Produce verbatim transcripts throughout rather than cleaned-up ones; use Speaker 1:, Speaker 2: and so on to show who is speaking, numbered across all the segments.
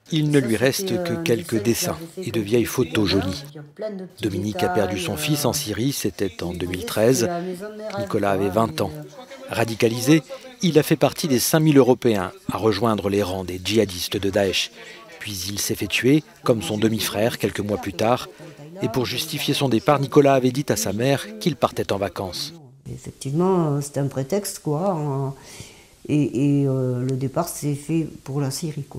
Speaker 1: Il ne lui reste que quelques dessins et de vieilles photos jaunies. Dominique a perdu son fils en Syrie, c'était en deux mille treize. Nicolas avait vingt ans. Radicalisé, il a fait partie des cinq mille Européens à rejoindre les rangs des djihadistes de Daesh. Puis il s'est fait tuer, comme son demi-frère, quelques mois plus tard. Et pour justifier son départ, Nicolas avait dit à sa mère qu'il partait en vacances.
Speaker 2: Effectivement, c'était un prétexte, quoi. Et, et euh, le départ s'est fait pour la Syrie, quoi.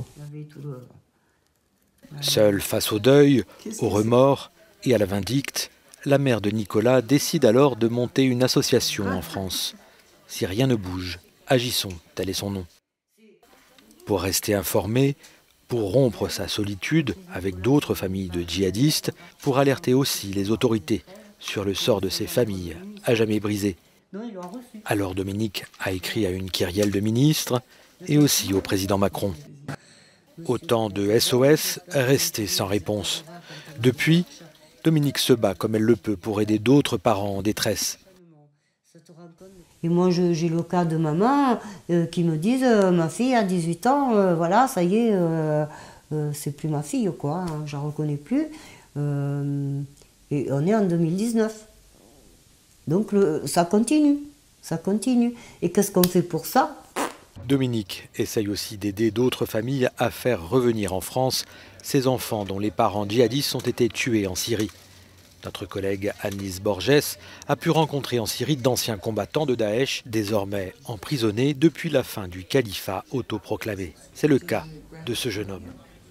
Speaker 1: Seule face au deuil, au remords et à la vindicte, la mère de Nicolas décide alors de monter une association en France. Si rien ne bouge, agissons, tel est son nom. Pour rester informé, pour rompre sa solitude avec d'autres familles de djihadistes, pour alerter aussi les autorités sur le sort de ces familles à jamais brisées. Alors Dominique a écrit à une kyrielle de ministres et aussi au président Macron. Autant de S O S restés sans réponse. Depuis, Dominique se bat comme elle le peut pour aider d'autres parents en détresse.
Speaker 2: Et moi, j'ai le cas de maman euh, qui me disent euh, ma fille a dix-huit ans, euh, voilà, ça y est, euh, euh, c'est plus ma fille, quoi, hein, je la reconnais plus. Euh, et on est en deux mille dix-neuf. Donc le, ça continue, ça continue. Et qu'est-ce qu'on fait pour ça ?
Speaker 1: Dominique essaye aussi d'aider d'autres familles à faire revenir en France ces enfants dont les parents djihadistes ont été tués en Syrie. Notre collègue Anis Borges a pu rencontrer en Syrie d'anciens combattants de Daesh, désormais emprisonnés depuis la fin du califat autoproclamé. C'est le cas de ce jeune homme.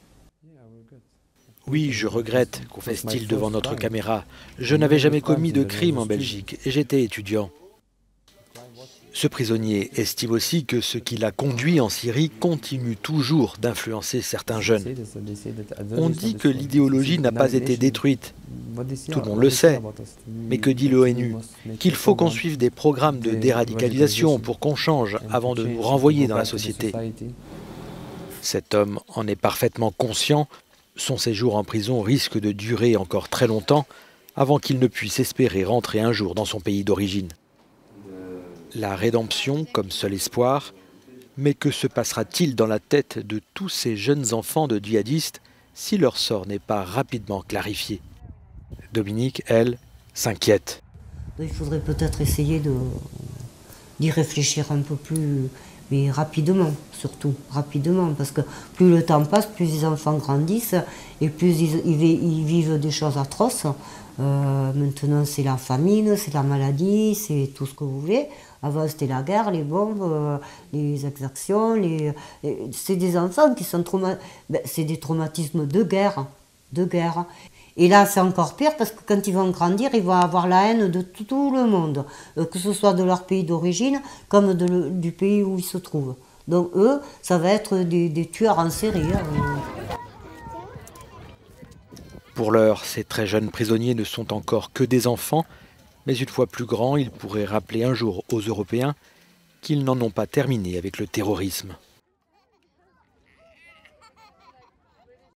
Speaker 1: Oui, je regrette, confesse-t-il devant notre caméra. Je n'avais jamais commis de crime en Belgique et j'étais étudiant. Ce prisonnier estime aussi que ce qui l'a conduit en Syrie continue toujours d'influencer certains jeunes. On dit que l'idéologie n'a pas été détruite. Tout le monde le sait. Mais que dit l'ONU? Qu'il faut qu'on suive des programmes de déradicalisation pour qu'on change avant de nous renvoyer dans la société. Cet homme en est parfaitement conscient. Son séjour en prison risque de durer encore très longtemps avant qu'il ne puisse espérer rentrer un jour dans son pays d'origine. La rédemption comme seul espoir, mais que se passera-t-il dans la tête de tous ces jeunes enfants de djihadistes si leur sort n'est pas rapidement clarifié? Dominique, elle, s'inquiète.
Speaker 2: Il faudrait peut-être essayer de, d'y réfléchir un peu plus, mais rapidement, surtout, rapidement, parce que plus le temps passe, plus les enfants grandissent et plus ils, ils, ils vivent des choses atroces. Euh, maintenant, c'est la famine, c'est la maladie, c'est tout ce que vous voulez. Avant, c'était la guerre, les bombes, euh, les exactions. Les, les, c'est des enfants qui sont traumatisés. Ben, c'est des traumatismes de guerre, de guerre. Et là, c'est encore pire parce que quand ils vont grandir, ils vont avoir la haine de tout, tout le monde, euh, que ce soit de leur pays d'origine comme de le, du pays où ils se trouvent. Donc eux, ça va être des, des tueurs en série. Hein.
Speaker 1: Pour l'heure, ces très jeunes prisonniers ne sont encore que des enfants, mais une fois plus grands, ils pourraient rappeler un jour aux Européens qu'ils n'en ont pas terminé avec le terrorisme.